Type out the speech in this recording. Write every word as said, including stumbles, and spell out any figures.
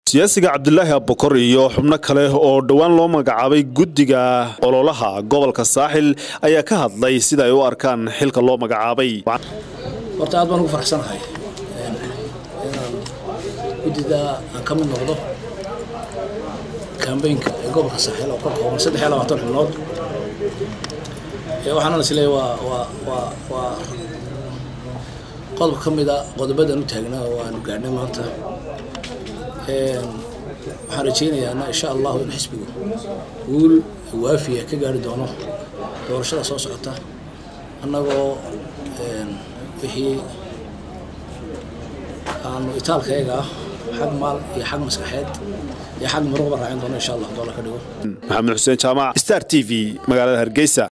siyaasiga Cabdullaahi Abukar iyo xubno kale oo dhawaan loo magacaabay guddiga ololaha gobolka Saaxil ayaa ka hadlay sida ay u arkaan xilka loo magacaabay. Horta aad baan ugu faraxsanahay inaan guddida aan ka mid noqdo campaign-ka gobolka Saaxil oo ka kooban saddex iyo labaatan xubnood. waxaan isleeyahay waa waa waa waa qodob ka mid ah qodobadan u taagnaa oo aan gaarnay maanta. waxaan rajaynayaa insha Allah in xisbigu guul waafiya ka gaari doono doorashada soo socota annagoo wixii aanu itaalkayga xag maal iyo xag maskaxeed iyo xag muruq raacin doono insha Allah doona ka dhigo. Maxamed Xuseen Jaamac Star T V magaalada Hargeysa.